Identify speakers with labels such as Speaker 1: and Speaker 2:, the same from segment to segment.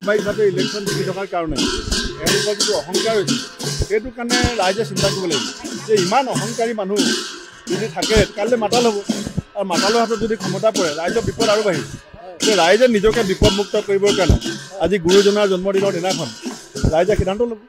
Speaker 1: হিচাপে ইলেকশ্যন জিকি থকাৰ কাৰণে এওঁলোকৰ যিটো অহংকাৰ হৈছে সেইটো কাৰণে ৰাইজে চিন্তা কৰিব লাগিব যে ইমান অহংকাৰী মানুহ যদি থাকে কাইলৈ মাতাল হ'ব আৰু মাতালৰ হাতত যদি ক্ষমতা পৰে ৰাইজৰ বিপদ আৰু বাঢ়িব যে ৰাইজে নিজকে বিপদমুক্ত কৰিবৰ কাৰণে আজি গুৰুজনাৰ জন্মদিনৰ দিনাখন ৰাইজে সিদ্ধান্ত ল'ব।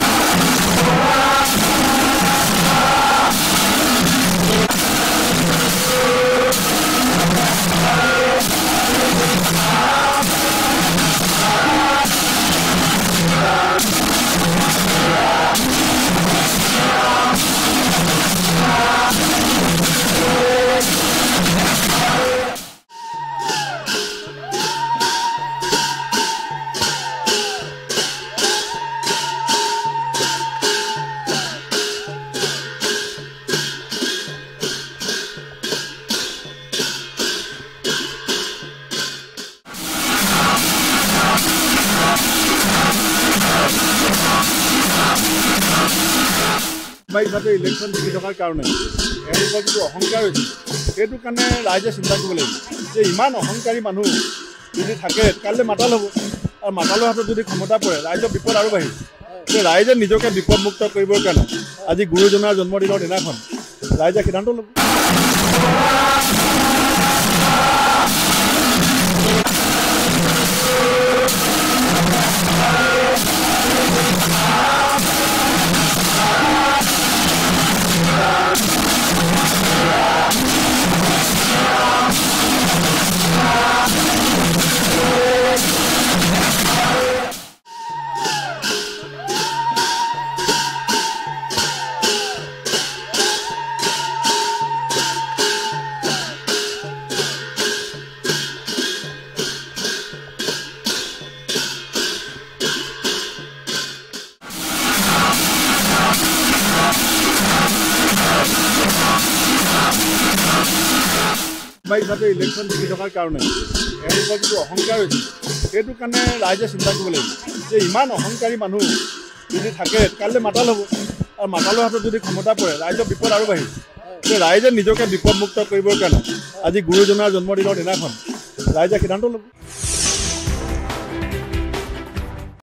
Speaker 1: হিচাপে ইলেকশ্যন জিকি থকাৰ কাৰণে এওঁলোকৰ যিটো অহংকাৰ হৈছে সেইটো কাৰণে ৰাইজে চিন্তা কৰিব লাগিব যে ইমান অহংকাৰী মানুহ যদি থাকে কাইলৈ মাতাল হ'ব আৰু মাতালৰ হাতত যদি ক্ষমতা পৰে ৰাইজৰ বিপদ আৰু বাঢ়িব যে ৰাইজে নিজকে বিপদমুক্ত কৰিবৰ কাৰণে আজি গুৰুজনাৰ জন্মদিনৰ দিনাখন ৰাইজে সিদ্ধান্ত ল'ব। হিচাপে ইলেকশ্যন জিকি থকাৰ কাৰণে এওঁলোকৰ যিটো অহংকাৰ হৈছে সেইটো কাৰণে ৰাইজে চিন্তা কৰিব লাগিব যে ইমান অহংকাৰী মানুহ যদি থাকে কাইলৈ মাতাল হ'ব আৰু মাতালৰ হাতত যদি ক্ষমতা পৰে ৰাইজৰ বিপদ আৰু বাঢ়িব যে ৰাইজে নিজকে বিপদমুক্ত কৰিবৰ কাৰণে আজি গুৰুজনাৰ জন্মদিনৰ দিনাখন ৰাইজে সিদ্ধান্ত ল'ব।